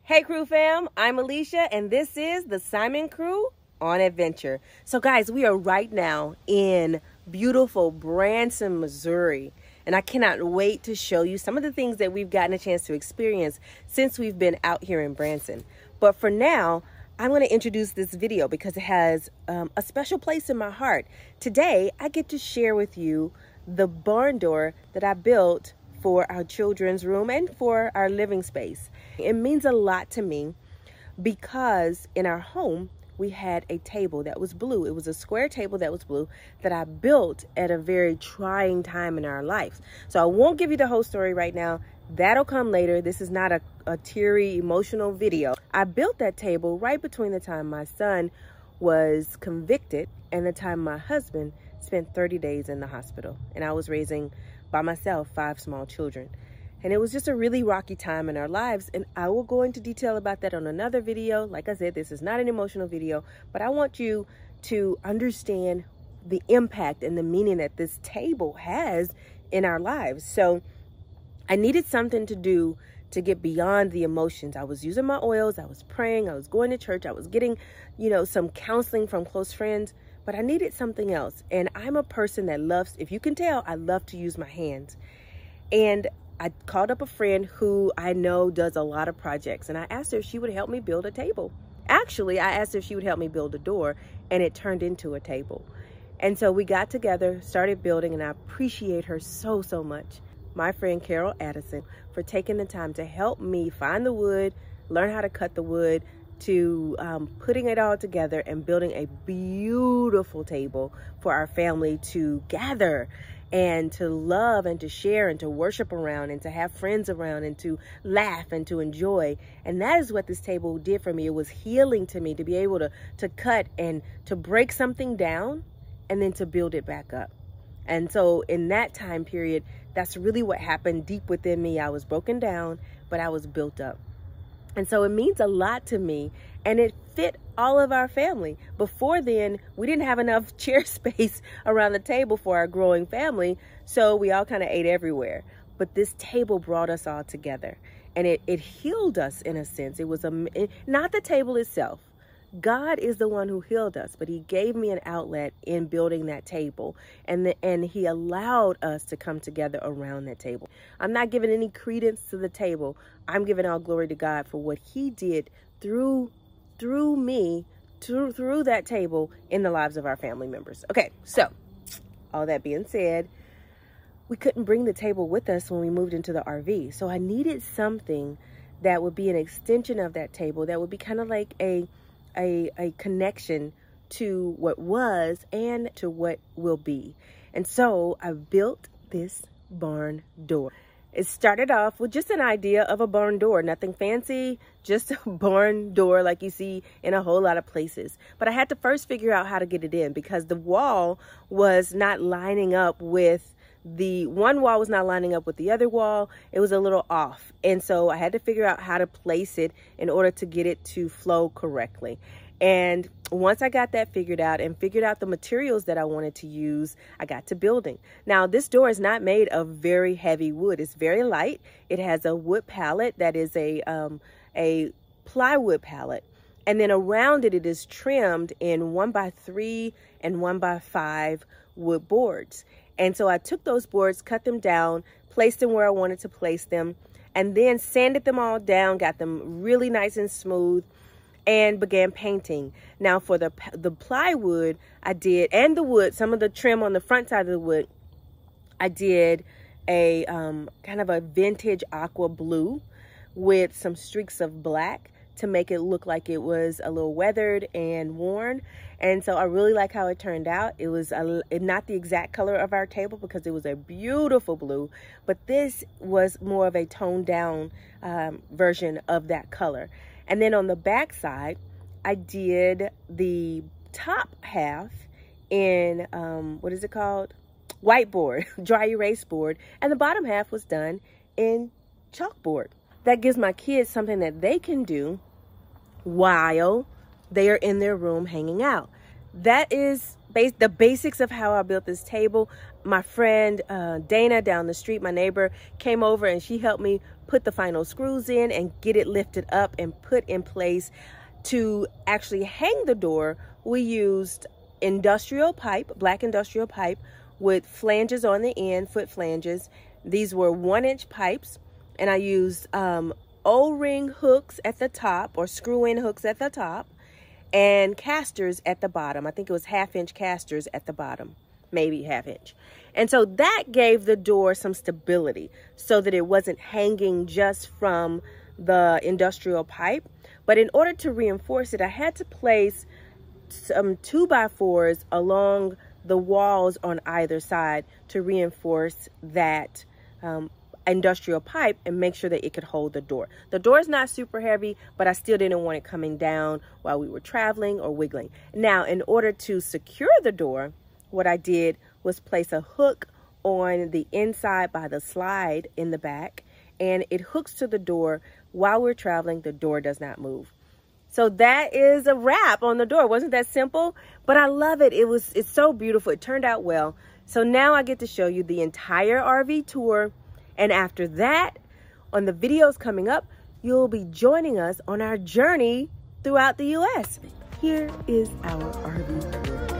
Hey crew fam, I'm Alicia and this is the Simon Crew on Adventure. So guys, we are right now in beautiful Branson, Missouri. And I cannot wait to show you some of the things that we've gotten a chance to experience since we've been out here in Branson. But for now, I'm going to introduce this video because it has a special place in my heart. Today, I get to share with you the barn door that I built for our children's room and for our living space. It means a lot to me because in our home, we had a table that was blue. It was a square table that was blue that I built at a very trying time in our lives. So I won't give you the whole story right now. That'll come later. This is not a teary, emotional video. I built that table right between the time my son was convicted and the time my husband spent 30 days in the hospital. And I was raising by myself 5 small children. And it was just a really rocky time in our lives. And I will go into detail about that on another video. Like I said, this is not an emotional video, but I want you to understand the impact and the meaning that this table has in our lives. So I needed something to do to get beyond the emotions. I was using my oils, I was praying, I was going to church, I was getting, some counseling from close friends, but I needed something else. And I'm a person that loves, if you can tell, I love to use my hands. And I called up a friend who I know does a lot of projects, and I asked her if she would help me build a table. Actually, I asked her if she would help me build a door, and it turned into a table. And so we got together, started building, and I appreciate her so, so much. My friend Carol Addison for taking the time to help me find the wood, learn how to cut the wood, to putting it all together and building a beautiful table for our family to gather and to love and to share and to worship around and to have friends around and to laugh and to enjoy. And that is what this table did for me. It was healing to me to be able to cut and to break something down and then to build it back up. And so in that time period, that's really what happened deep within me. I was broken down, but I was built up. And so it means a lot to me, and it fit all of our family. Before then, we didn't have enough chair space around the table for our growing family, so we all kind of ate everywhere. But this table brought us all together, and it healed us in a sense. It was not the table itself. God is the one who healed us, but he gave me an outlet in building that table, and he allowed us to come together around that table. I'm not giving any credence to the table. I'm giving all glory to God for what he did through me, through that table in the lives of our family members. Okay, so all that being said, we couldn't bring the table with us when we moved into the RV. So I needed something that would be an extension of that table, that would be kind of like a connection to what was and to what will be. And so I built this barn door. It started off with just an idea of a barn door, nothing fancy, just a barn door like you see in a whole lot of places. But I had to first figure out how to get it in because the wall was not lining up with one wall was not lining up with the other wall. It was a little off. And so I had to figure out how to place it in order to get it to flow correctly. And once I got that figured out and figured out the materials that I wanted to use, I got to building. Now, this door is not made of very heavy wood. It's very light. It has a wood pallet that is a plywood pallet. And then around it, it is trimmed in 1x3 and 1x5 wood boards. And so I took those boards, cut them down, placed them where I wanted to place them, and then sanded them all down, got them really nice and smooth, and began painting. Now for the plywood, I did, and the wood, some of the trim on the front side of the wood, I did a kind of a vintage aqua blue with some streaks of black to make it look like it was a little weathered and worn. And so I really like how it turned out. It was not the exact color of our table because it was a beautiful blue, but this was more of a toned down version of that color. And then on the back side, I did the top half in, what is it called? Whiteboard, dry erase board. And the bottom half was done in chalkboard. That gives my kids something that they can do while they are in their room hanging out. That is the basics of how I built this table. My friend Dana down the street, my neighbor, came over and she helped me put the final screws in and get it lifted up and put in place. To actually hang the door, we used industrial pipe, black industrial pipe with flanges on the end, foot flanges. These were 1-inch pipes, and I used O-ring hooks at the top, or screw-in hooks at the top, and casters at the bottom. I think it was 1/2-inch casters at the bottom, maybe 1/2-inch. And so that gave the door some stability so that it wasn't hanging just from the industrial pipe. But in order to reinforce it, I had to place some 2x4s along the walls on either side to reinforce that industrial pipe and make sure that it could hold the door. The door is not super heavy, but I still didn't want it coming down while we were traveling or wiggling. Now, in order to secure the door, what I did was place a hook on the inside by the slide in the back, and it hooks to the door. While we're traveling, the door does not move. So that is a wrap on the door. Wasn't that simple? But I love it. It's so beautiful. It turned out well. So now I get to show you the entire RV tour. And after that, on the videos coming up, you'll be joining us on our journey throughout the U.S. Here is our RV tour, guys.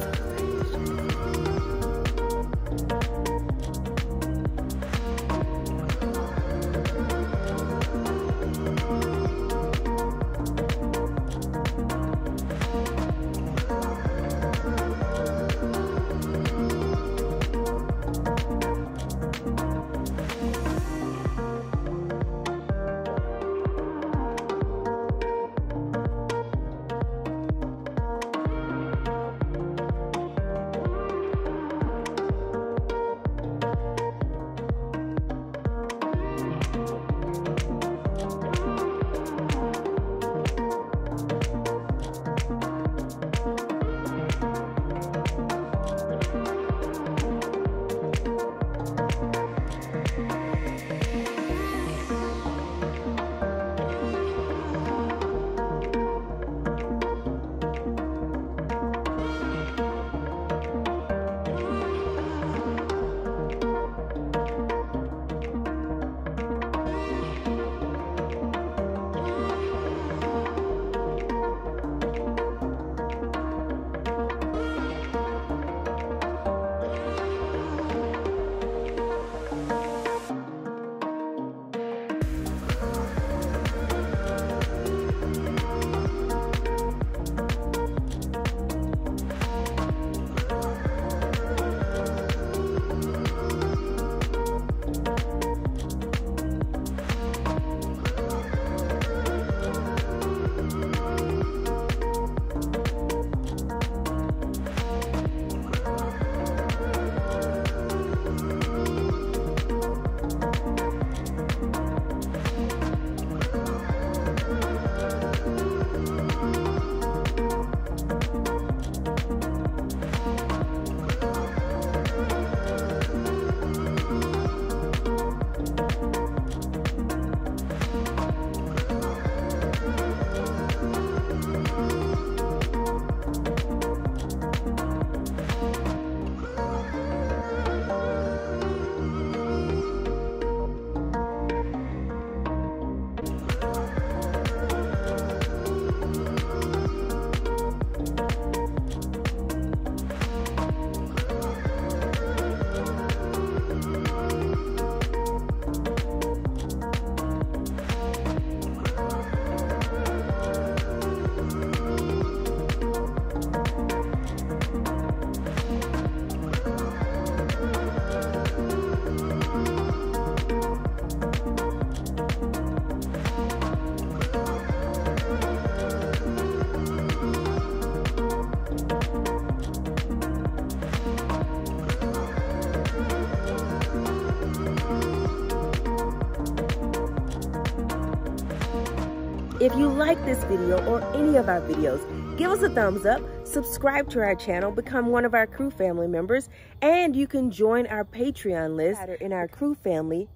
If you like this video or any of our videos, give us a thumbs up, subscribe to our channel, become one of our crew family members, and you can join our Patreon list. In our crew family,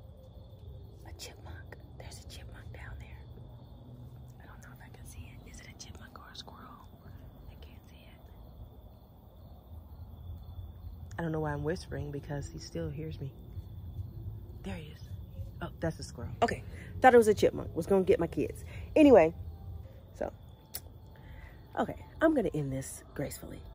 a chipmunk. There's a chipmunk down there. I don't know if I can see it. Is it a chipmunk or a squirrel? I can't see it. don't know why I'm whispering because he still hears me. There he is. Oh, that's a squirrel. Okay, thought it was a chipmunk. Was gonna get my kids. Anyway, so, okay, I'm gonna end this gracefully.